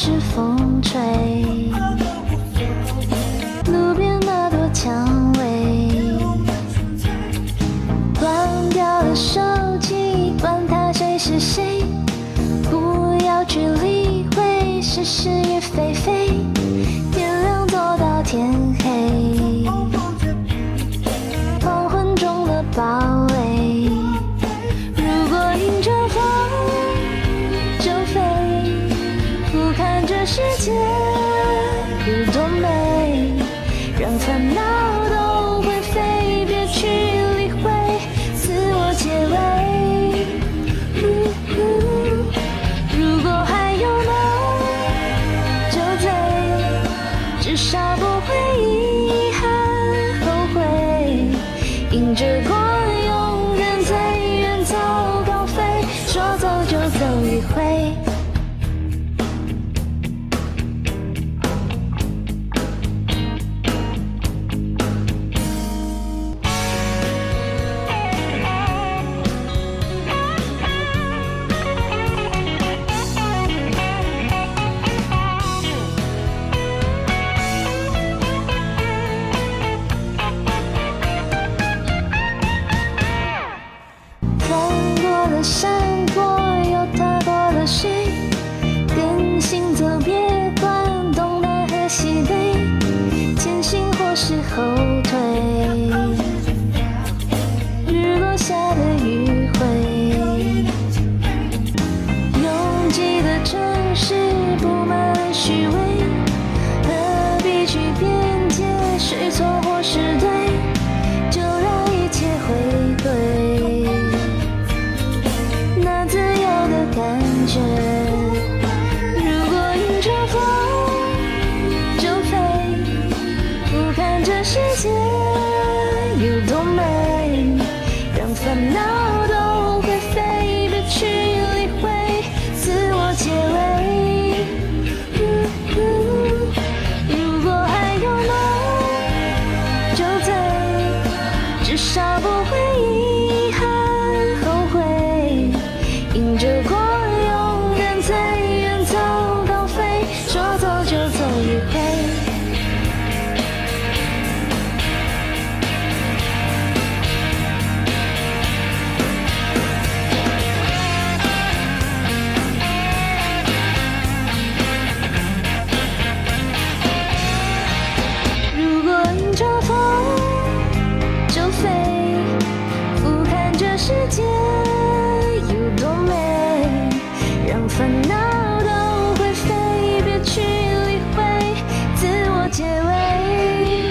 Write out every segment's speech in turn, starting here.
是风吹，路边那朵蔷薇，关掉了手机，管他谁是谁，不要去理会是是与非非，点亮做到天黑，黄昏中的堡垒，如果迎着风就飞，俯瞰这世界有多美，让烦恼都会飞，别去理会自我结尾。如果还有梦就醉，至少不会遗憾后悔，迎着光永远最远走高飞，说走就走一回。闪过又踏过了水，跟行走别管东南和西北，前行或是后退，日落下的余晖，拥挤的城市布满了虚伪，何必去辩解谁错或是对，就让一切回归自由的感觉，如果迎着风就飞，俯瞰这世界有多美，让烦恼都会飞，别去理会自我结尾。如果还有梦就醉，至少不会遗憾后悔，迎着光永远最远走高飞，说走就走一回。如果迎着风就飞，俯瞰这世界让烦恼都会飞，别去理会自我结尾。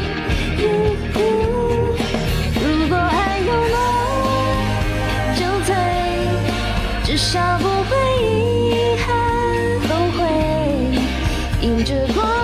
如果还有梦就醉，至少不会遗憾后悔，迎着光